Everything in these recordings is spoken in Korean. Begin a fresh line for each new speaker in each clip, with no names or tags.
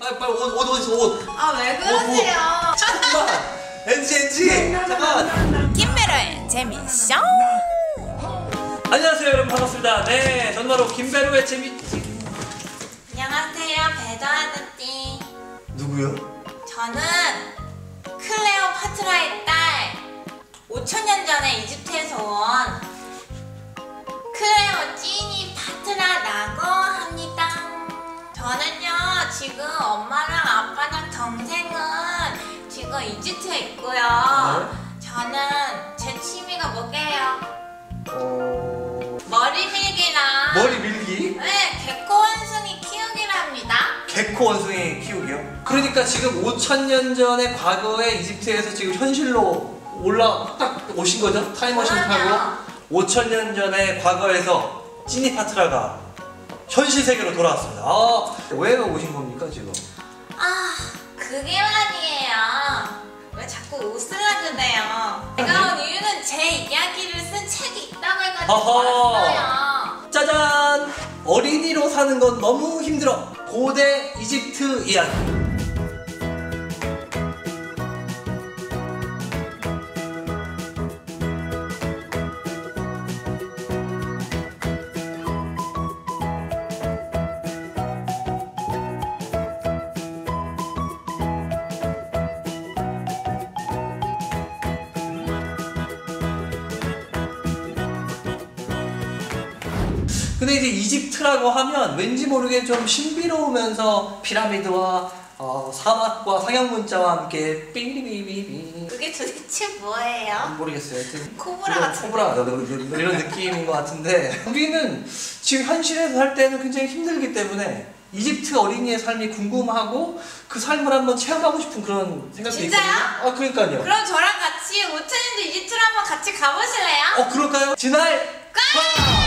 빨리 옷 어딨어 옷.
아 왜 그러세요?
잠깐만. NG 잠깐.
김배로의 재미쇼.
안녕하세요 여러분 반갑습니다. 네 저는 바로 김배로의 재미.
안녕하세요 배도아드띠.
누구요?
저는 클레오파트라의 딸 5천년 전에 이집트에서 온 클레오 찌니 파트라라고 합니다. 저는요 지금 엄마랑 아빠랑 동생은 지금 이집트에 있고요. 저는 제 취미가 뭐게요? 머리 밀기랑
머리 밀기?
네 개코 원숭이 키우기랍니다.
개코 원숭이 키우기요? 그러니까 지금 5천년 전의 과거에 이집트에서 지금 현실로 딱 오신 거죠? 타임머신 타고 5천년 전의 과거에서 찌니파트라가 현실 세계로 돌아왔습니다. 아, 왜 오신 겁니까 지금?
아 그게 말이에요. 왜 자꾸 웃으려 그래요? 제가 온 이유는 제 이야기를 쓴 책이 있다고 해가지고 왔어요.
짜잔! 어린이로 사는 건 너무 힘들어. 고대 이집트 이야기. 근데 이제 이집트라고 하면 왠지 모르게 좀 신비로우면서 피라미드와 사막과 상형 문자와 함께 삐리비비비.
그게 도대체 뭐예요?
모르겠어요. 하여튼
코브라 같은
코브라 이런 느낌인 것 같은데 우리는 지금 현실에서 살 때는 굉장히 힘들기 때문에 이집트 어린이의 삶이 궁금하고 그 삶을 한번 체험하고 싶은 그런 생각도
진짜요?
있거든요. 아 그러니까요.
그럼 저랑 같이 5천년도 이집트로 한번 같이 가보실래요?
그럴까요? 지날 가!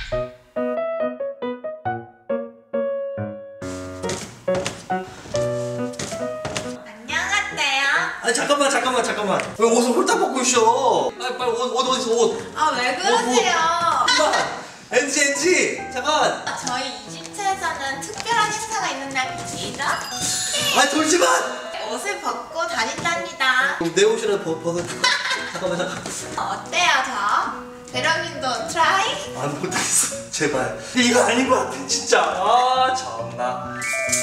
아니 잠깐만 왜 옷을 홀딱 벗고 있어? 빨리 옷 어딨어 옷.
아 왜 그러세요?
잠깐 NG 잠깐.
저희 이집트에서는 특별한 행사가 있는 날입니다.
아니 돌지마.
옷을 벗고 다닌답니다.
내 옷이라도 벗어. 잠깐만.
어때요 저? 베로님도 트라이?
안 못하겠어 제발. 이거 아닌 것 같아 진짜. 아 참나.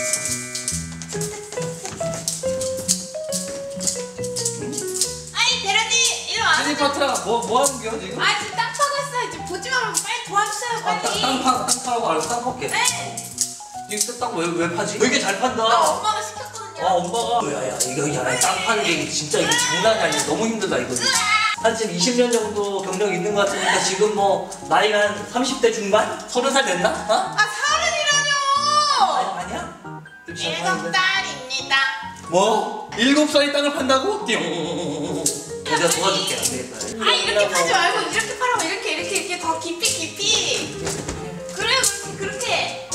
아이 베로님 이리 와서
찌니파트라 뭐 하는 거야 지금?
아 지금 땅 파고 있어요. 지금 보지 말고 빨리 도와주세요 빨리.
땅 파라고 알았어. 땅 팔게.
네.
이거 땅 왜 파지? 되게 잘 판다.
엄마가 시켰거든요.
엄마가 야야 이거 땅 파는 게 진짜 이거 장난이 아니야. 너무 힘들다 이거. 한 지금 20년 정도 경력이 있는 것 같으니까 지금 뭐 나이가 한 30대 중반? 30살 됐나? 어?
아 서른이라뇨.
아니야?
7살입니다.
뭐? 7살이 땅을 판다고? 띵. 내가 도와줄게. 안 되겠다.
아 이렇게 파지 말고 이렇게 파라고 이렇게 더 깊이. 그래요 그렇게.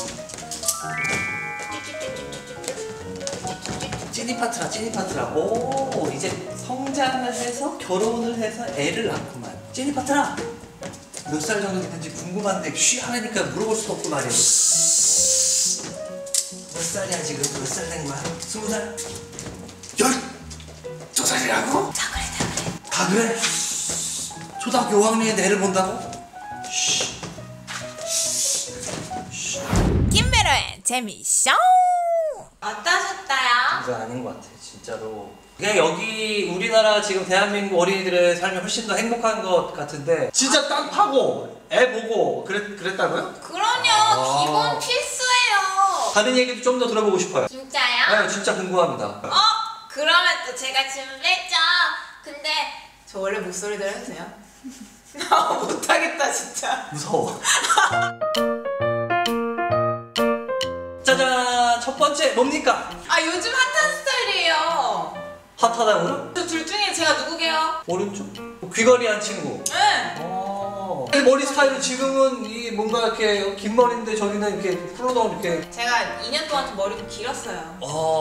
찌니파트라. 오 이제 성장을 해서 결혼을 해서 애를 낳구만. 찌니파트라 몇 살 정도 됐는지 궁금한데 하니까 물어볼 수도 없고 말이야. 몇 살이야 지금? 몇 살 된 거야? 20살? 12살이라고? 다 그래? 초등학교 5학년에 애를 본다고?
김배로의 재미쇼. 어떠셨어요?
이거 아닌 것 같아 진짜로. 그냥 여기 우리나라 지금 대한민국 어린이들의 삶이 훨씬 더 행복한 것 같은데 진짜 땅 파고 애 보고 그랬다고요?
그럼요. 기본 필수예요.
다른 얘기도 좀 더 들어보고 싶어요.
진짜요?
네 진짜 궁금합니다.
그러면 또 제가 준비했죠. 근데 저 원래 목소리대로 해도 돼요? 나 못하겠다 진짜.
무서워. 짜잔 첫 번째 뭡니까?
아 요즘 핫한 스타일이에요.
핫하다고요?
저 둘 중에 제가 누구게요?
오른쪽? 귀걸이한 친구.
네.
이 머리 스타일은 지금은 이 뭔가 이렇게 긴 머리인데 저기는 이렇게 풀러덩 이렇게.
제가 2년 동안 좀 머리가 길었어요.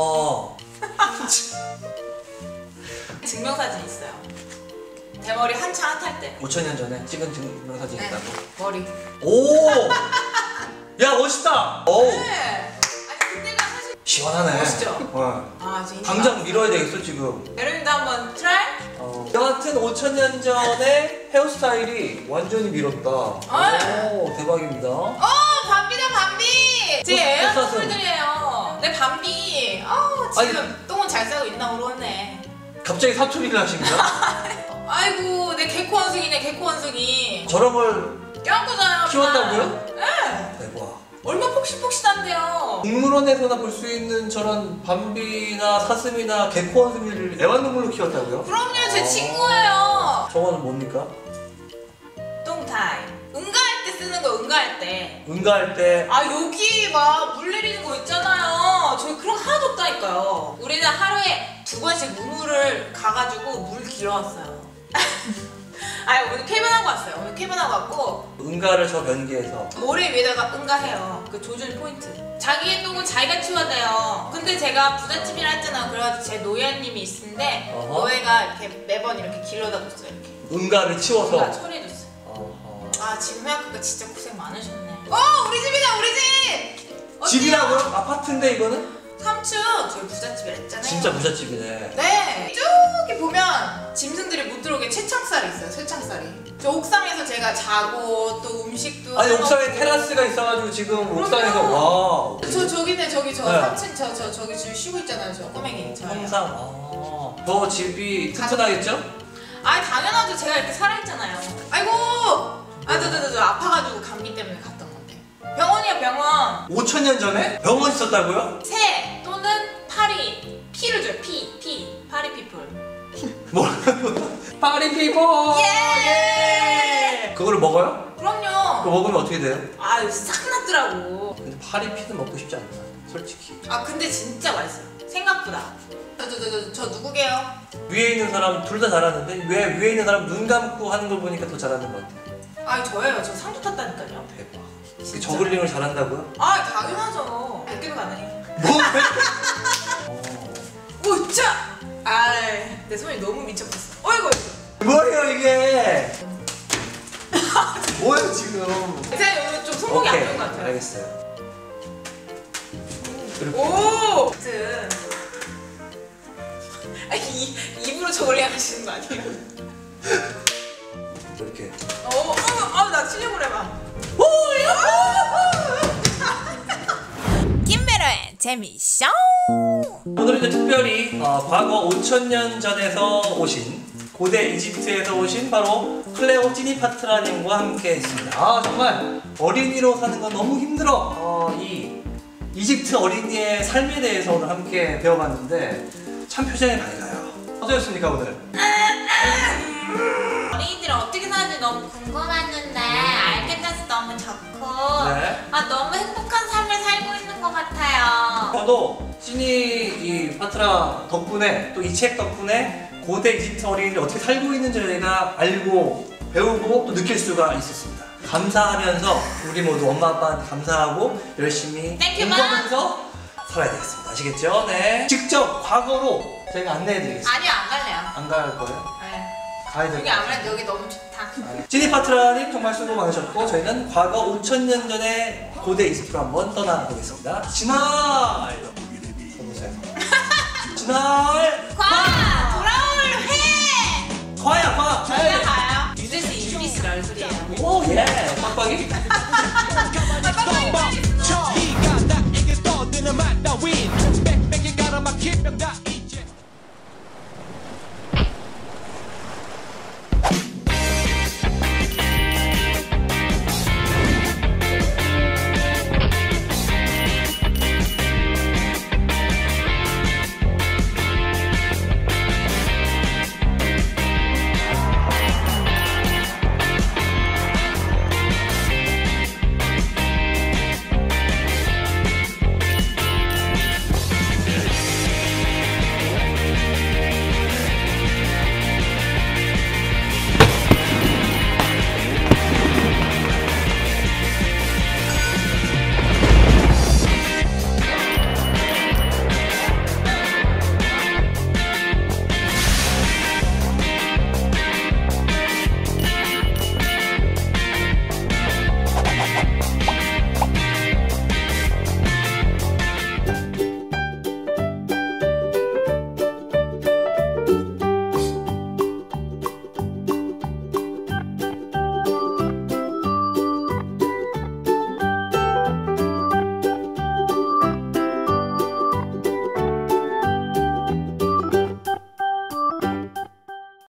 증명사진 있어요. 제 머리 한창 핫할 때.
5천년 전에 찍은 증명사진
네.
있다고.
머리.
오! 야 멋있다. 오.
네. 아니 그때가 사실
시원하네.
멋있죠?
어.
아 진짜.
당장 밀어야 되겠어 지금.
여러분도 한번 트라이?
여하튼 5000년 전의 헤어스타일이 완전히 밀었다. 오, 대박입니다.
밤비다 밤비. 제 애완동물들이에요. 내 밤비. 지금 똥은 잘 싸고 있나 모르겠네.
갑자기 사투리를 하십니다.
아이고 내 개코 원숭이네 개코 원숭이.
저런 걸
껴안고 자요.
키웠다고요?
네.
대박.
얼마 폭신폭신한데요.
동물원에서나 볼 수 있는 저런 밤비나 사슴이나 개코 원숭이를 애완동물로 키웠다고요?
그럼요 제 친구예요.
저거는 뭡니까?
똥타임. 응가할 때 쓰는 거 응가할 때.
응가할 때
여기 막 물 내리는 거 있잖아요. 저희 그런 거 하나도 없다니까요. 우리는 하루에 2번씩 우물을 가가지고 물 길어왔어요. 오늘 캐변하고 왔어요. 오늘 캐변하고 왔고
응가를 저 변기에서
모래 위에다가 응가해요. 그 조준 포인트. 자기의 똥은 자기가 치워야 돼요. 근데 제가 부잣집이라 했잖아요. 그래가지고 제 노예님이 있는데 노예가 이렇게 매번 이렇게 길러다 줬어요. 이렇게.
응가를 치워서
응가 처리해줬어요. 지금 생각하니까 진짜 고생 많으셨네. 우리 집이다 우리 집!
집이라고요? 아파트인데 이거는?
3층 저희 부잣집이라 했잖아요.
진짜 부잣집이네.
네. 저기 보면 짐승들이 못 들어오게 채창살이 있어요. 채창살이. 저 옥상에서 제가 자고 또 음식도
아니
해먹고.
옥상에 테라스가 있어가지고 지금 옥상에서 와.
저기네 저기 저
네.
3층 저기 지금 쉬고 있잖아요. 저 꼬맹이 저예요.
항상 저 집이 튼튼하겠죠?
당연하죠. 제가 이렇게 살아있잖아요. 아이고. 저 아파가지고 감기 때문에 갔던 건데. 병원이야 병원.
5000년 전에 병원 있었다고요?
새 또는 파리. 피를 줘요. 피. 파리 피플.
뭐라고? 파리 피버.
예!
그거를 먹어요?
그럼요.
그거 먹으면 어떻게 돼요?
싹 났더라고.
근데 파리 피는 먹고 싶지 않다. 솔직히.
근데 진짜 맛있어요. 생각보다. 저 누구게요?
위에 있는 사람 둘 다 잘하는데 왜 위에 있는 사람 눈 감고 하는 걸 보니까 더 잘하는 것 같아요.
저예요. 저 상도 탔다니까요.
대박.
진짜.
저글링을 잘한다고요?
당연하죠. 100개도 가능해요.
뭐?
오짜! 내 손이 너무 미쳤어. 어이구.
뭐예요 이게? 뭐예요 지금?
제가 오늘 좀 손목이 안 좋은 것 같아요.
알겠어요.
오! 아무튼 입으로 저걸 하시는 거 아니에요?
이렇게.
나 치려고 해봐. 김배로의 재미쇼.
오늘은 이제 특별히 과거 5000년 전에서 오신 고대 이집트에서 오신 바로 클레오 찌니파트라님과 함께 했습니다. 정말 어린이로 사는 건 너무 힘들어. 이 이집트 어린이의 삶에 대해서 오늘 함께 배워봤는데 참 표정이 밝아요. 어떠셨습니까 오늘?
어린이들은 어떻게 사는지 너무 궁금했는데 알게 돼서 너무 좋고
네.
너무 행복한 삶을 살고 있는 것 같아요.
저도 찌니 이 파트라 덕분에 또 이 책 덕분에 고대 이집트 어린이들이 어떻게 살고 있는지 저희가 알고 배우고 또 느낄 수가 있었습니다. 감사하면서 우리 모두 엄마 아빠한테 감사하고 열심히 공부하면서 살아야 되겠습니다. 아시겠죠? 네. 직접 과거로 저희가 안내해드리겠습니다.
아니요 안 갈래요.
안 갈 거예요?
네.
가야 될
여기
거예요.
아무래도 여기 너무 좋다.
찌니파트라님 정말 수고 많으셨고 저희는 과거 5000년 전의 고대 이집트로 한번 떠나보겠습니다. 진알! 써보세요. 진알!
돌아올 회!
과야 과!
저희가 가요. 유재수 인기스 얼굴이에요.
오 예! 빡빡이?